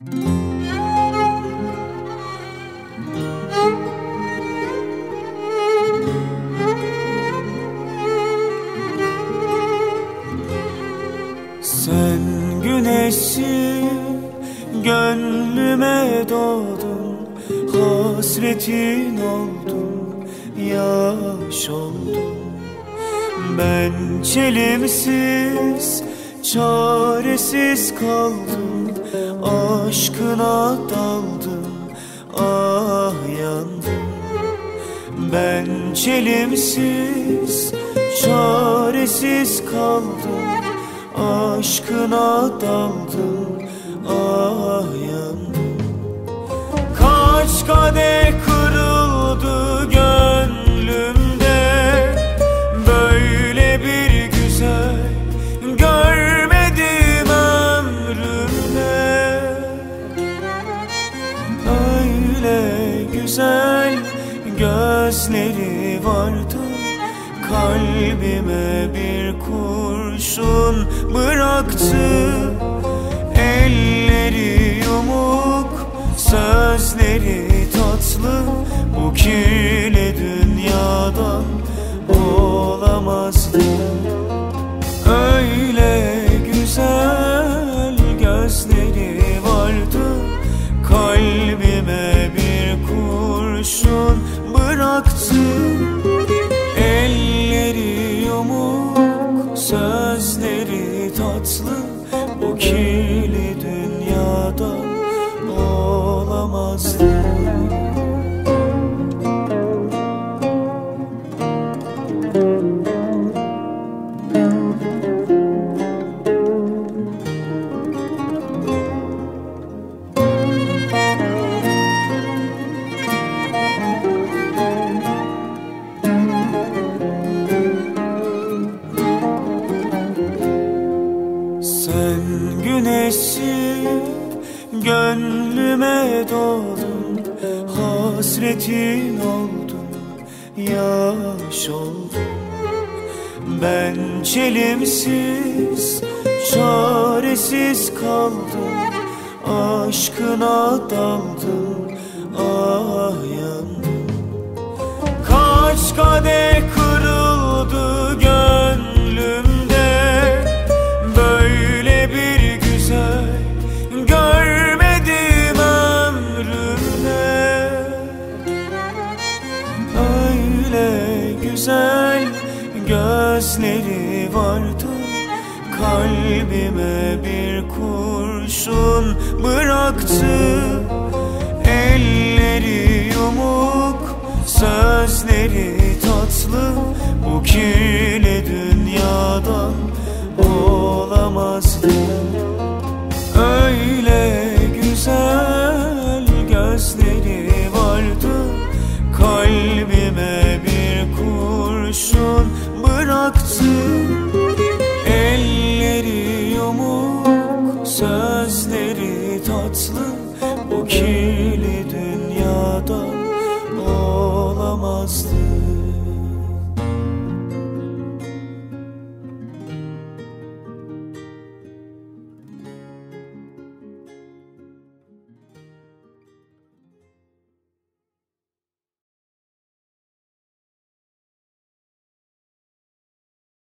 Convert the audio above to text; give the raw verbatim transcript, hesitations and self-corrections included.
Sen güneşsin, gönlüme doğdun, hasretin oldum, yaş oldum. Ben çelimsiz, çaresiz kaldım, aşkına daldım, ah yandım. Ben çelimsiz, çaresiz kaldım, aşkına daldım, ah yandım. Kaç kadeh kırıldı gönlümde, böyle bir güzel görmedim ömrümde. Öyle güzel gözleri vardı, kalbime bir kurşun bıraktı. Elleri yumuk, sözleri tatlı, bu kirli dünyadan olamazdı. Öyle güzel gözleri vardı, kalbime bir kurşun bıraktı. Elleri yumuk, sözleri tatlı, bu kirli dünyadan olamazdı. Sen güneşsin, gönlüme doğdun, hasretin oldum, yaş oldum. Ben çelimsiz, çaresiz kaldım, aşkına daldım, ah yandım. Kaç kadeh kırıldı gönlümde, böyle bir güzel görmedim ömrümde. Öyle güzel gözleri vardı, kalbime bir kurşun bıraktı. Elleri yumuk, sözleri tatlı, bu kirli dünyadan olamazdı.